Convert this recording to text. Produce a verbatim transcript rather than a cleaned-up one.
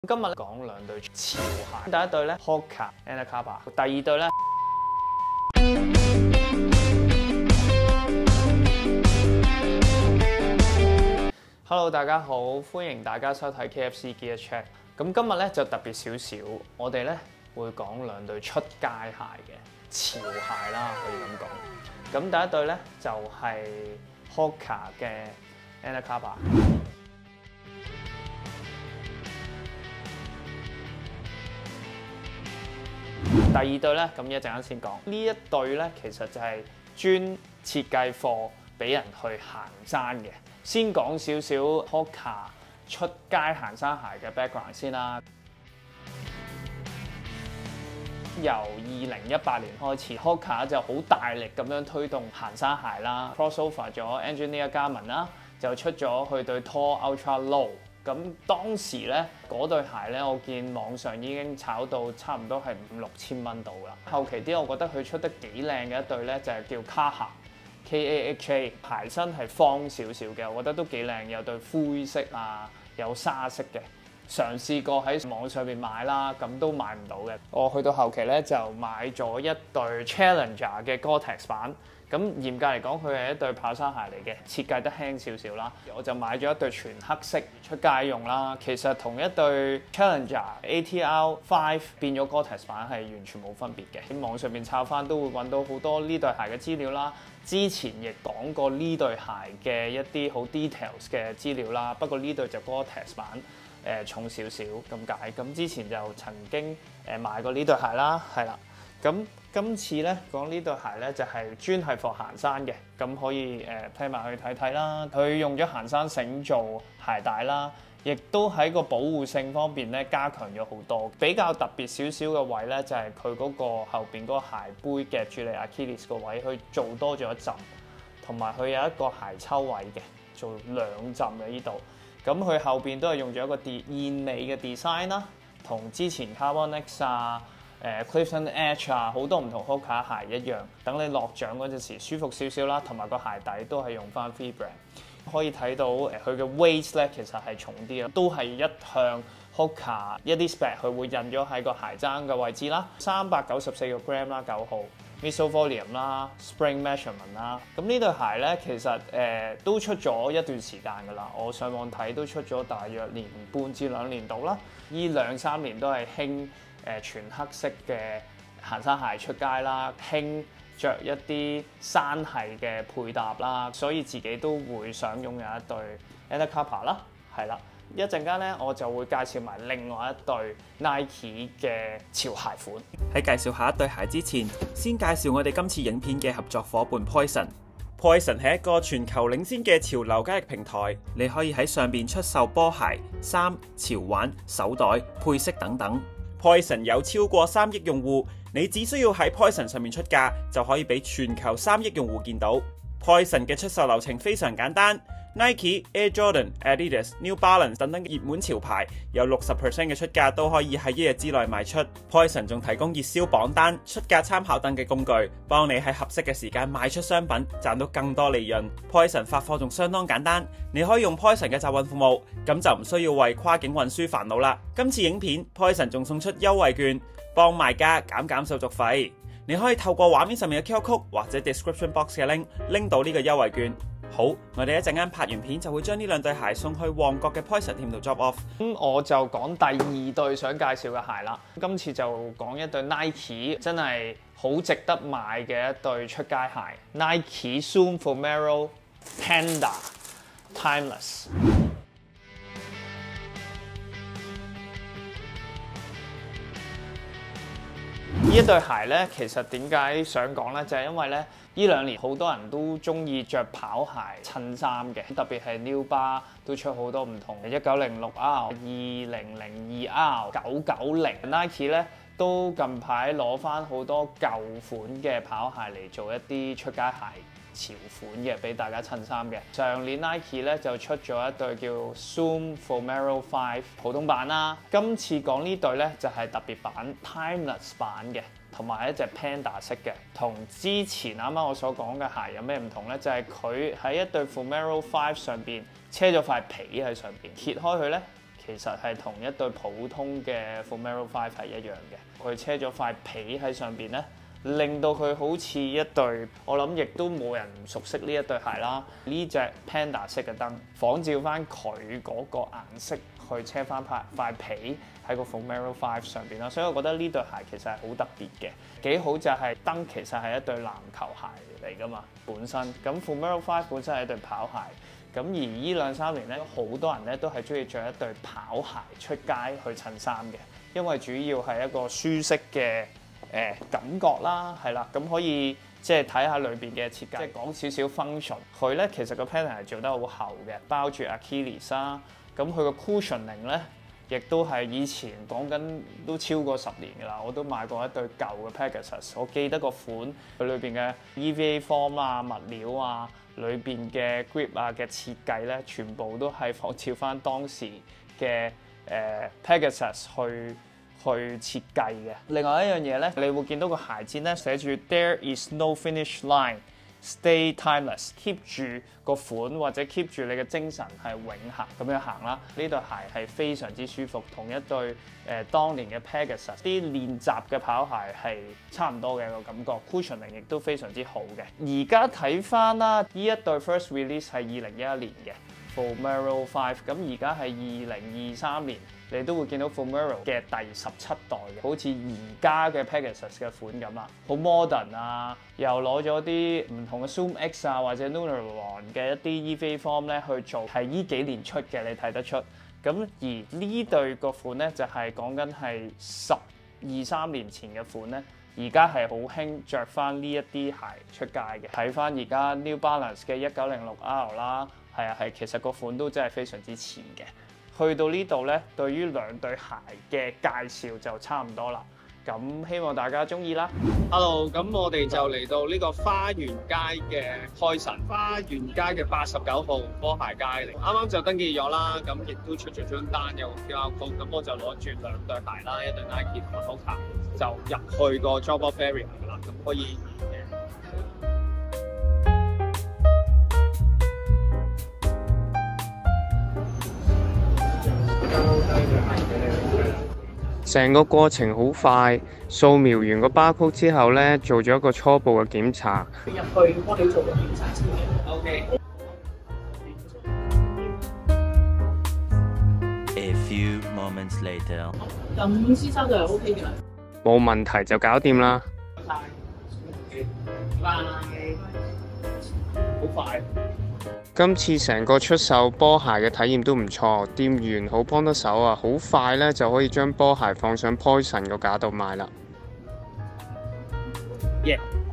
今日講兩對潮鞋，第一對咧 Hoka Anacapa， 第二對咧。Hello， 大家好，歡迎大家收睇 K F C Gear Check。咁今日咧就特別少少，我哋咧會講兩對出街鞋嘅潮鞋啦，可以咁講。咁第一對咧就係 Hoka 嘅 Anacapa。第二對咧，咁一陣間先講。呢一對咧，其實就係專設計貨俾人去行山嘅。先講少少 Hoka 出街行山鞋嘅 background 先啦。由二零一八年開始 ，Hoka 就好大力咁樣推動行山鞋啦 ，crossover 咗 Engineer Garment 啦，就出咗去對 Tall Ultra Low。咁當時咧嗰對鞋咧，我見網上已經炒到差唔多係五六千蚊到啦。後期啲我覺得佢出得幾靚嘅一對咧，就係叫 Kaha K A H A， 鞋身係方少少嘅，我覺得都幾靚，有對灰色啊，有沙色嘅。嘗試過喺網上面買啦，咁都買唔到嘅。我去到後期咧就買咗一對 Challenger 嘅 Gore-Tex 版。咁嚴格嚟講，佢係一對跑山鞋嚟嘅，設計得輕少少啦。我就買咗一對全黑色出街用啦。其實同一對 Challenger A T R 五變咗 Gore-Tex 版係完全冇分別嘅。喺網上面抄翻都會揾到好多呢對鞋嘅資料啦。之前亦講過呢對鞋嘅一啲好 details 嘅資料啦。不過呢對就 Gore-Tex 版。誒、呃、重少少咁解，咁之前就曾經誒買過呢對鞋啦，係啦。咁今次咧講呢對鞋咧就係、是、專係放行山嘅，咁可以誒睇埋去睇睇啦。佢用咗行山繩做鞋帶啦，亦都喺個保護性方面咧加強咗好多。比較特別少少嘅位咧就係佢嗰個後邊嗰個鞋杯夾住你 Achilles 個位，去做多咗一浸，同埋佢有一個鞋抽位嘅，做兩浸嘅呢度。咁佢後邊都係用咗一個燕尾嘅 design 啦，同之前 Carbon X 啊、誒 Clifton Edge 啊好多唔同 Hoka 鞋一樣，等你落掌嗰陣時舒服少少啦，同埋個鞋底都係用翻 Vibram。可以睇到誒佢嘅 weight 咧其實係重啲啊，都係一向 Hoka 一啲 spec 佢會印咗喺個鞋踭嘅位置啦，三百九十四個 gram 啦，九號。Midsole volume 啦 ，spring measurement 啦，咁呢對鞋咧其實誒、呃、都出咗一段時間㗎啦。我上網睇都出咗大約年半至兩年度啦。呢兩三年都係興誒全黑色嘅行山鞋出街啦，興着一啲山系嘅配搭啦，所以自己都會想擁有一對 Anacapa 啦，係啦。一陣間咧，我就會介紹埋另外一對 Nike 嘅潮鞋款。 喺介紹下一對鞋之前，先介紹我哋今次影片嘅合作夥伴 Poison。Poison 係一個全球領先嘅潮流交易平台，你可以喺上邊出售波鞋、衫、潮玩、手袋、配飾等等。Poison 有超過三億用戶，你只需要喺 Poison 上面出價，就可以俾全球三億用戶見到。Poison 嘅出售流程非常簡單。Nike、Air Jordan、Adidas、New Balance 等等熱門潮牌有六十 percent 嘅出價都可以喺一日之內賣出。Poison 仲提供熱銷榜單、出價參考等嘅工具，幫你喺合適嘅時間賣出商品，賺到更多利潤。Poison 發貨仲相當簡單，你可以用 Poison 嘅集運服務，咁就唔需要為跨境運輸煩惱啦。今次影片 Poison 仲送出優惠券，幫賣家減減手續費。你可以透過畫面上面嘅 Q R code 或者 description box 嘅 link 拎到呢個優惠券。好，我哋一陣間拍完片就會將呢兩對鞋送去旺角嘅 Poison 店度 drop off。 咁我就講第二對想介紹嘅鞋啦。今次就講一對 Nike 真係好值得買嘅一對出街鞋 ，Nike Zoom Vomero Panda Timeless。呢一對鞋咧，其實點解想講咧？就係因為咧，呢兩年好多人都中意着跑鞋襯衫嘅，特別係 New Balance 都出好多唔同嘅一九零六 R、二零零二 R、九九零 Nike 咧，都近排攞翻好多舊款嘅跑鞋嚟做一啲出街鞋潮款嘅，俾大家襯衫嘅。上年 Nike 咧就出咗一對叫 Zoom Vomero 五普通版啦。今次講呢對咧就係、是、特別版 Timeless 版嘅，同埋一隻 Panda 色嘅。同之前啱啱我所講嘅鞋有咩唔同咧？就係佢喺一對 Vomero 五上邊車咗塊皮喺上邊，揭開佢咧。 其實係同一對普通嘅 Vomero five 係一樣嘅，佢車咗塊皮喺上邊咧。令到佢好似一對，我諗亦都冇人唔熟悉呢一對鞋啦。呢隻 Panda 色嘅燈，仿照翻佢嗰個顏色去車翻塊塊皮喺個 Vomero five上邊啦。所以我覺得呢對鞋其實係好特別嘅，幾好就係燈其實係一對籃球鞋嚟㗎嘛，本身咁 Vomero five本身係一對跑鞋，咁而呢兩三年咧，好多人咧都係中意着一對跑鞋出街去襯衫嘅，因為主要係一個舒適嘅。誒、呃、感覺啦，係啦，咁可以即係睇下裏邊嘅設計，即係講少少 function。佢咧其實個 pattern 係做得好厚嘅，包住 Achilles 啦。咁佢個 cushioning 咧，亦都係以前講緊都超過十年㗎啦。我都買過一對舊嘅 Pegasus， 我記得個款佢裏邊嘅 E V A form 啊、物料啊、裏邊嘅 grip 啊嘅設計咧，全部都係仿照翻當時嘅誒、呃、Pegasus 去。去設計嘅。另外一樣嘢咧，你會見到個鞋墊咧寫住 There is no finish line, stay timeless，keep 住個款或者 keep 住你嘅精神係永恆咁樣行啦。呢對鞋係非常之舒服，同一對誒、呃、當年嘅 Pegasus 啲練習嘅跑鞋係差唔多嘅個感覺 ，cushioning 亦都非常之好嘅。而家睇翻啦，呢一對 first release 係二零一一年嘅 Vomero five， 咁而家係二零二三年。你都會見到 Vomero 嘅第十七代嘅，好似而家嘅 Pegasus 嘅款咁啦，好 modern 啊，又攞咗啲唔同嘅 Zoom X 啊或者 Lunarlon 嘅一啲 E V A form 咧去做，係呢幾年出嘅，你睇得出。咁而呢對個款咧就係講緊係十二三年前嘅款咧，而家係好興着翻呢一啲鞋出街嘅。睇翻而家 New Balance 嘅一九零六 R 啦，係啊係，其實個款都真係非常之似嘅。去到呢度咧，對於兩對鞋嘅介紹就差唔多啦。咁希望大家中意啦。 Hello， 咁我哋就嚟到呢個花園街嘅Poison花園街嘅八十九號波鞋街嚟。啱啱就登記咗啦，咁亦都出咗張單有 Q R code，咁我就攞住兩對鞋啦，一對 Nike 同埋 Hoka，就入去個 drop-off area 㗎啦，咁可以。 成個過程好快，掃描完個 barcode之後咧，做咗一個初步嘅檢查。 入去幫你做個檢查先嘅。OK。 A few moments later。 咁先生就係 OK 嘅啦。 冇問題就搞掂啦。 拜。好快。 今次成個出售波鞋嘅體驗都唔錯，店員好幫得手啊，好快咧就可以將波鞋放上 Poison 個架度賣啦。 Yeah。